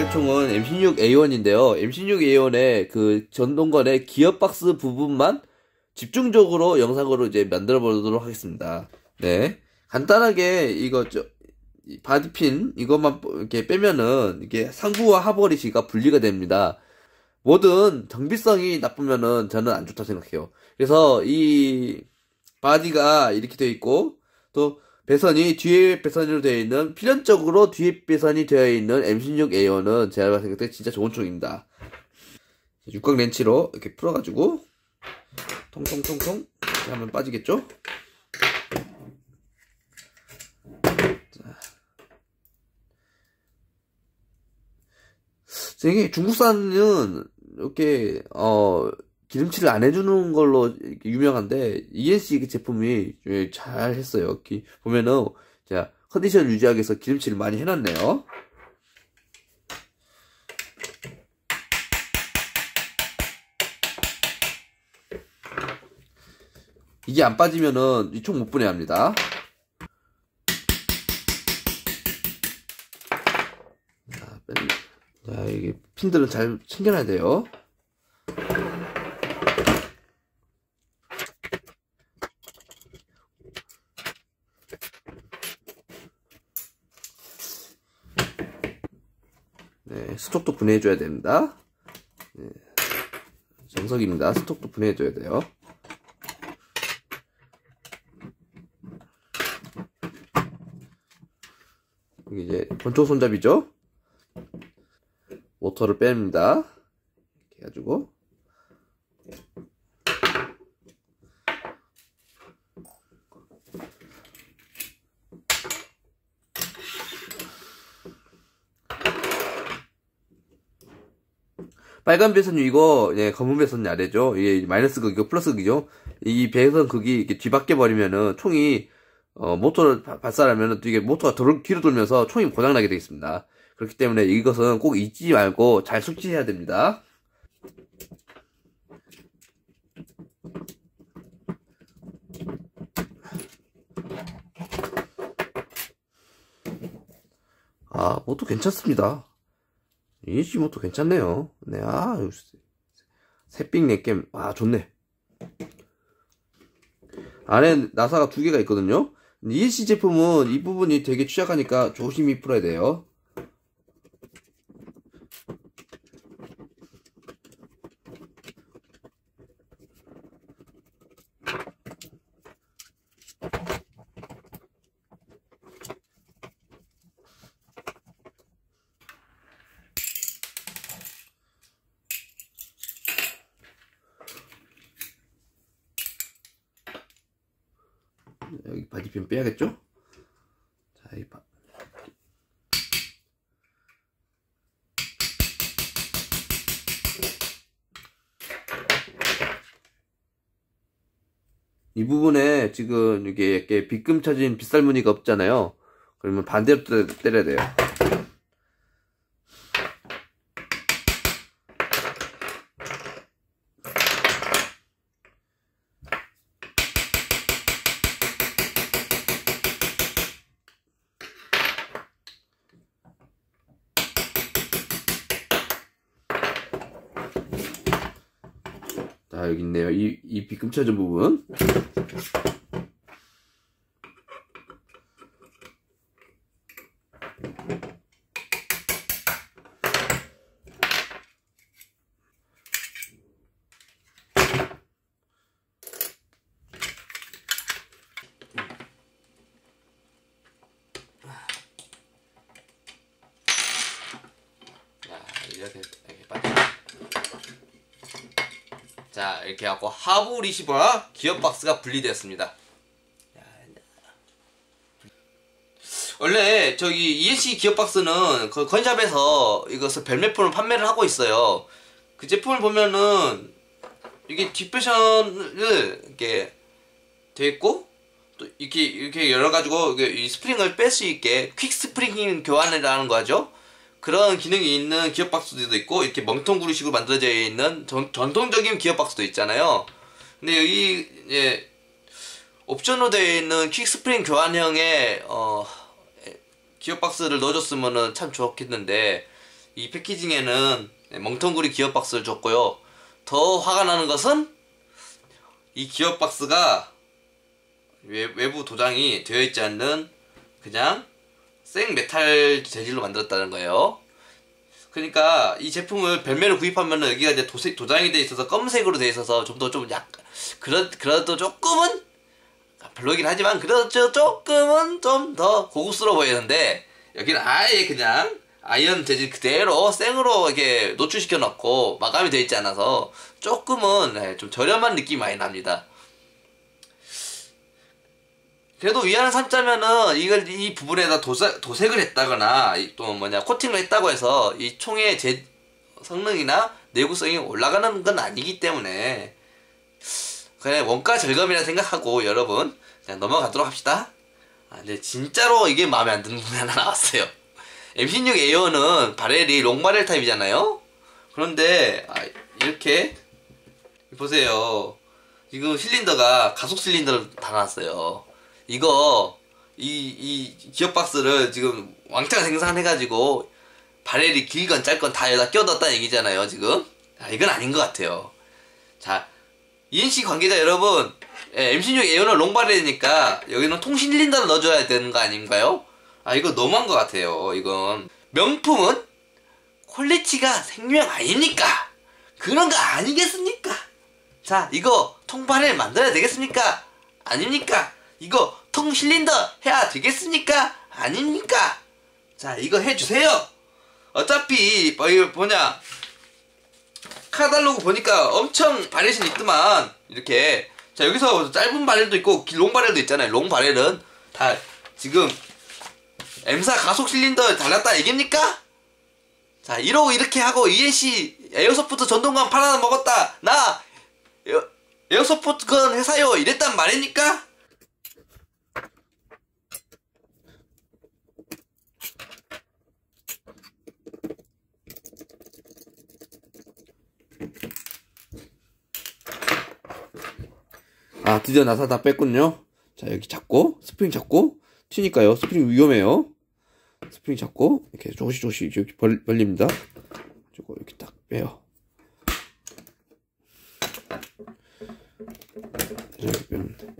소개할 총은 M16A1인데요. M16A1의 그 전동건의 기어박스 부분만 집중적으로 영상으로 이제 만들어 보도록 하겠습니다. 네. 간단하게 이 바디핀 이것만 이렇게 빼면은 이게 상부와 하부리시가 분리가 됩니다. 뭐든 정비성이 나쁘면은 저는 안 좋다 생각해요. 그래서 이 바디가 이렇게 되어 있고 또 배선이 뒤에 배선으로 되어 있는 필연적으로 뒤에 배선이 되어 있는 M16A1은 제가 봤을 때 진짜 좋은 총입니다. 육각 렌치로 이렇게 풀어가지고 통통통통 이렇게 하면 빠지겠죠? 자, 이게 중국산은 이렇게 기름칠을 안 해주는 걸로 유명한데 ENC 제품이 잘 했어요. 보면은 자 컨디션 유지하기 위해서 기름칠을 많이 해놨네요. 이게 안 빠지면은 이 총 못 분해합니다. 자, 이게 핀들은 잘 챙겨놔야 돼요. 네, 스톡도 분해해줘야 됩니다. 네, 정석입니다. 스톡도 분해해줘야 돼요. 여기 이제 권총 손잡이죠? 모터를 뺍니다. 이렇게 해가지고. 빨간 배선 이거 검은 배선 아래죠. 이게 마이너스 극이고 플러스 극이죠. 이 배선 극이 이렇게 뒤바뀌어 버리면은 총이 모터를 발사하면 이게 모터가 뒤로 돌면서 총이 고장나게 되겠습니다. 그렇기 때문에 이것은 꼭 잊지 말고 잘 숙지해야 됩니다. 아, 모터 괜찮습니다. ENC 모터 괜찮네요. 네, 새삥 4겜. 아, 좋네. 안에 나사가 2개가 있거든요. ENC 제품은 이 부분이 되게 취약하니까 조심히 풀어야 돼요. 여기 바디핀 빼야겠죠? 자, 이 부분에 지금 이게 이렇게 빗금 쳐진 빗살 무늬가 없잖아요. 그러면 반대로 때려야 돼요. 자, 여기 있네요. 이 빗금 쳐진 부분. 이렇게 빠져. 자, 이렇게 하고 하부 리시버와 기어 박스가 분리되었습니다. 원래 저기 ENC 기어 박스는 그 건샵에서 이것을 벨메폰을 판매를 하고 있어요. 그 제품을 보면은 이게 뒷배션을 이렇게 돼 있고 또 이렇게 열어가지고 이 스프링을 뺄 수 있게 퀵 스프링 교환이라는 거 하죠. 그런 기능이 있는 기어박스도 있고 이렇게 멍텅구리식으로 만들어져 있는 전통적인 기어박스도 있잖아요. 근데 여기 옵션으로 되어 있는 퀵스프링 교환형의 기어박스를 넣어줬으면 참 좋겠는데 이 패키징에는 멍텅구리 기어박스를 줬고요. 더 화가 나는 것은 이 기어박스가 외부 도장이 되어 있지 않는 그냥 생 메탈 재질로 만들었다는 거예요. 그러니까 이 제품을 별매로 구입하면은 여기가 이제 도장이 되어 있어서 검은색으로 되어 있어서 좀 더 좀 그래도 조금은 별로긴 하지만 그래도 조금은 좀 더 고급스러워 보이는데, 여기는 아예 그냥 아이언 재질 그대로 생으로 이렇게 노출시켜 놓고 마감이 되어 있지 않아서 조금은 좀 저렴한 느낌이 많이 납니다. 그래도 위안을 삼자면은 이 부분에다 도색을 했다거나 또 코팅을 했다고 해서 이 총의 성능이나 내구성이 올라가는 건 아니기 때문에 그냥 원가 절감이라 생각하고 여러분 그냥 넘어가도록 합시다. 근데 진짜로 이게 마음에 안 드는 부분이 하나 나왔어요. M16A1은 바렐이 롱바렐 타입이잖아요. 그런데 이렇게 보세요. 지금 실린더가 가속 실린더를 달아놨어요. 이거 이 기어박스를 지금 왕창 생산해가지고 바렐이 길건 짧건 다 여기다 껴넣었다는 얘기잖아요 지금. 이건 아닌 것 같아요. 자, ENC 관계자 여러분, M16A1은 롱바렐이니까 여기는 통실린더를 넣어줘야 되는 거 아닌가요? 이거 너무한 것 같아요. 이건 명품은 퀄리티가 생명 아닙니까? 그런 거 아니겠습니까? 자, 이거 통바렐 만들어야 되겠습니까? 아닙니까? 이거 통실린더 해야 되겠습니까? 아닙니까? 자, 이거 해주세요. 어차피 카탈로그 보니까 엄청 바렐이 있더만. 이렇게 자, 여기서 짧은 바렐도 있고 롱 바렐도 있잖아요. 롱 바렐은 다 지금 M사 가속 실린더 달랐다 얘기입니까? 자, 이러고 이렇게 하고 ENC 에어소프트 전동관 팔아나 먹었다, 나 에어소프트 건 회사요 이랬단 말입니까? 드디어 나사 다 뺐군요. 자, 여기 잡고 스프링 잡고 튀니까요. 스프링 위험해요. 스프링 잡고 이렇게 조시 이렇게 벌립니다. 이렇게 딱 빼요. 이렇게 빼면 돼.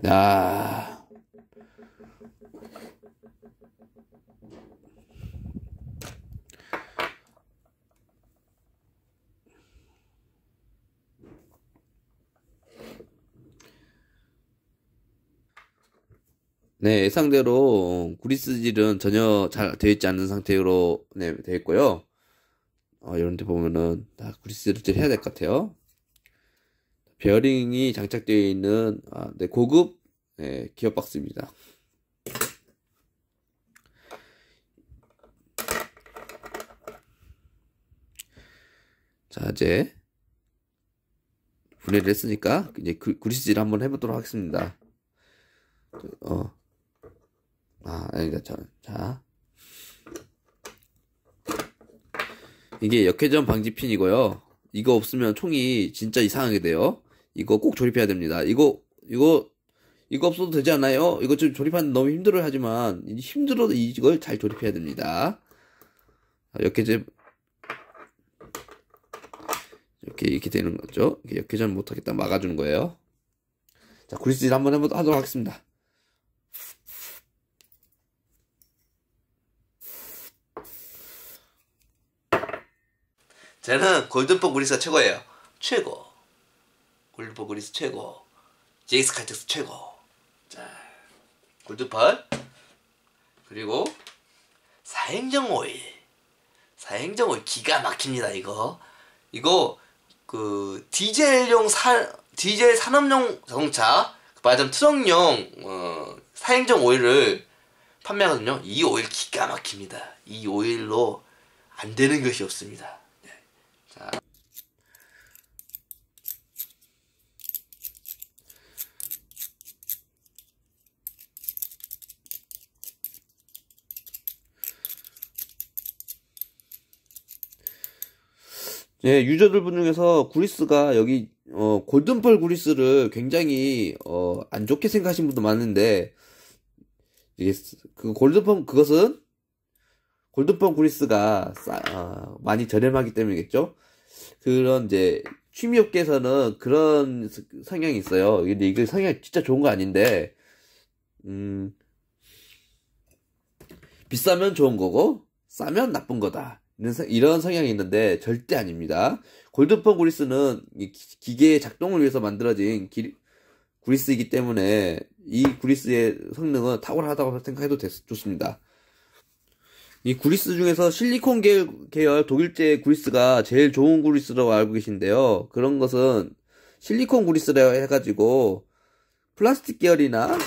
네, 예상대로 구리스질은 전혀 잘 되어 있지 않는 상태로 되어 있고요. 이런 데 보면은 다 구리스질을 해야 될 것 같아요. 베어링이 장착되어 있는 고급 기어박스입니다. 자, 이제 분해를 했으니까 이제 구리스질 한번 해보도록 하겠습니다. 아니다. 자, 이게 역회전 방지 핀이고요. 이거 없으면 총이 진짜 이상하게 돼요. 이거 꼭 조립해야 됩니다. 이거 없어도 되지 않아요? 이거 좀 조립하는 너무 힘들어 하지만 힘들어도 이걸 잘 조립해야 됩니다. 역회전 이렇게 되는 거죠. 역회전 못하게 딱 막아주는 거예요. 자, 구리스질 한번 하도록 하겠습니다. 저는 골든포 구리스가 최고예요. 최고. 골든포 구리스 최고. JX 칼텍스 최고. 자, 골든펄. 그리고 사행정 오일. 사행정 오일 기가 막힙니다. 이거 디젤 산업용 자동차, 말하자면 트럭용 사행정 오일을 판매하거든요. 이 오일 기가 막힙니다. 이 오일로 안 되는 것이 없습니다. 자. 유저들 분 중에서 구리스가 여기 골든펄 구리스를 굉장히 안 좋게 생각하시는 분도 많은데, 이게 그 골든펄 그것은 골드펌 그리스가 많이 저렴하기 때문이겠죠. 그런 이제 취미업계에서는 그런 성향이 있어요. 근데 이게 성향이 진짜 좋은 거 아닌데, 비싸면 좋은 거고 싸면 나쁜 거다. 이런 성향이 있는데 절대 아닙니다. 골드펌 그리스는 기계의 작동을 위해서 만들어진 그리스이기 때문에 이 그리스의 성능은 탁월하다고 생각해도 좋습니다. 이 그리스 중에서 실리콘 계열 독일제 그리스가 제일 좋은 그리스라고 알고 계신데요. 그런 것은 실리콘 그리스라 해가지고 플라스틱 계열이나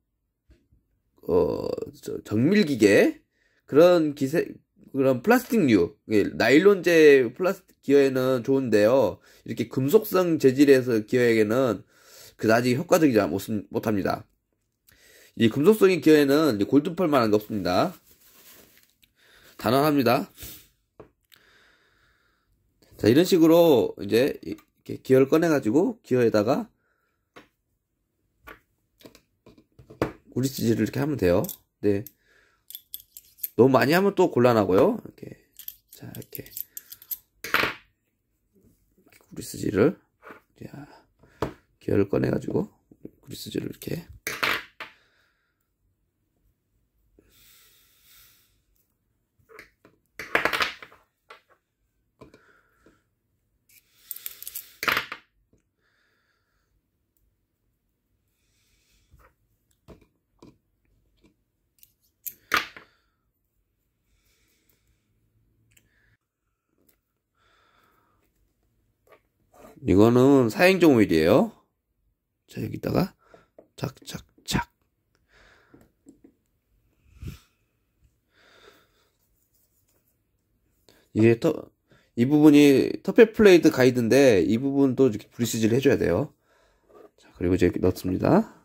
정밀기계 그런 그런 플라스틱류 나일론제 플라스틱 기어에는 좋은데요. 이렇게 금속성 재질에서 기어에게는 그다지 효과적이지 못합니다. 이 금속성인 기어에는 골드펄 만한 게 없습니다. 단언합니다. 자, 이런 식으로 이제 이렇게 기어를 꺼내가지고 기어에다가 구리스질을 이렇게 하면 돼요. 네. 너무 많이 하면 또 곤란하고요. 이렇게. 자, 이렇게. 구리스질을. 자, 기어를 꺼내가지고 구리스질을 이렇게. 이거는 사행종 오일이에요. 자, 여기다가 착착착. 이게 이 부분이 터페플레이드 가이드인데 이 부분도 이렇게 브리스질 해줘야 돼요. 자, 그리고 이제 넣습니다.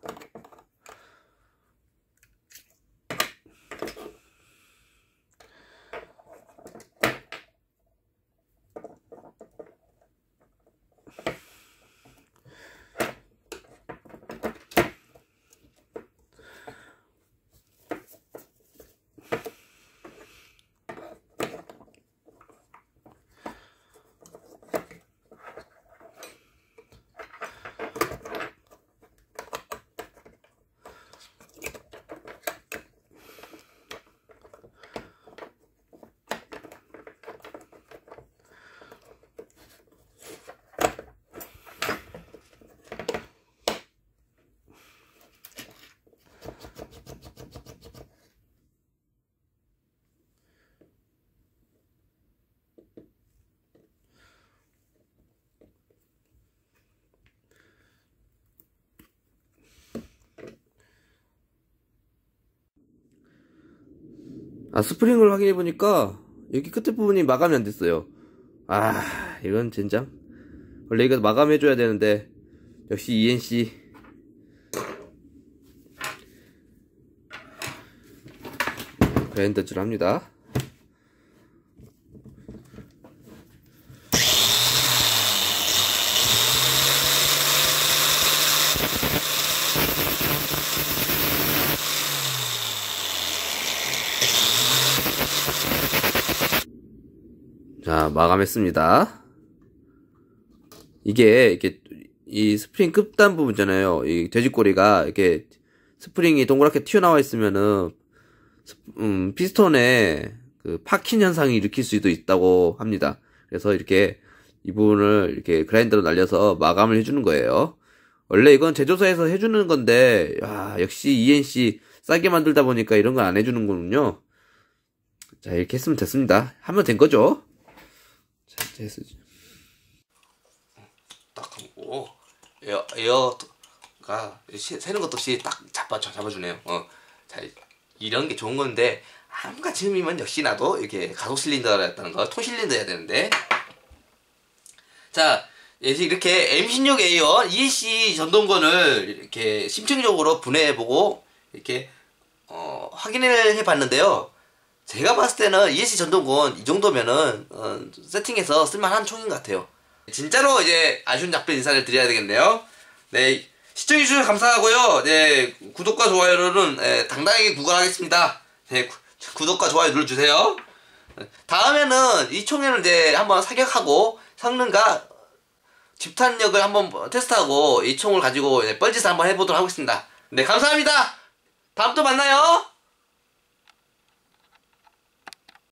스프링을 확인해 보니까 여기 끝에 부분이 마감이 안 됐어요. 이건 젠장. 원래 이거 마감해 줘야 되는데 역시 ENC 그라인더질 합니다. 자, 마감했습니다. 이게 이 스프링 끝단 부분 있잖아요. 이 돼지꼬리가 이렇게 스프링이 동그랗게 튀어나와 있으면은 피스톤에 그 파킹 현상이 일으킬 수도 있다고 합니다. 그래서 이렇게 이 부분을 이렇게 그라인더로 날려서 마감을 해주는 거예요. 원래 이건 제조사에서 해주는 건데 역시 ENC 싸게 만들다 보니까 이런 건 안 해주는군요. 자, 이렇게 했으면 됐습니다. 하면 된 거죠. 자, 이제 했으지. 딱 하고 에어가 새는 것도 없이 딱 잡아주네요. 자, 이런 게 좋은 건데 한 가지면 역시 나도 이렇게 가속 실린더였다는 거, 토 실린더여야 되는데. 자, 이렇게 M16 에이온 ESC 전동건을 이렇게 심층적으로 분해해보고 이렇게 확인을 해봤는데요. 제가 봤을 때는 ESC 전동건 이 정도면은 세팅해서 쓸만한 총인 것 같아요. 진짜로 이제 아쉬운 작별 인사를 드려야 되겠네요. 네, 시청해주셔서 감사하고요. 네, 구독과 좋아요는 당당하게 구걸하겠습니다. 네, 구독과 좋아요 눌러주세요. 다음에는 이 총을 이제 한번 사격하고 성능과 집탄력을 한번 테스트하고 이 총을 가지고 이제 뻘짓을 한번 해보도록 하겠습니다. 네, 감사합니다. 다음 또 만나요.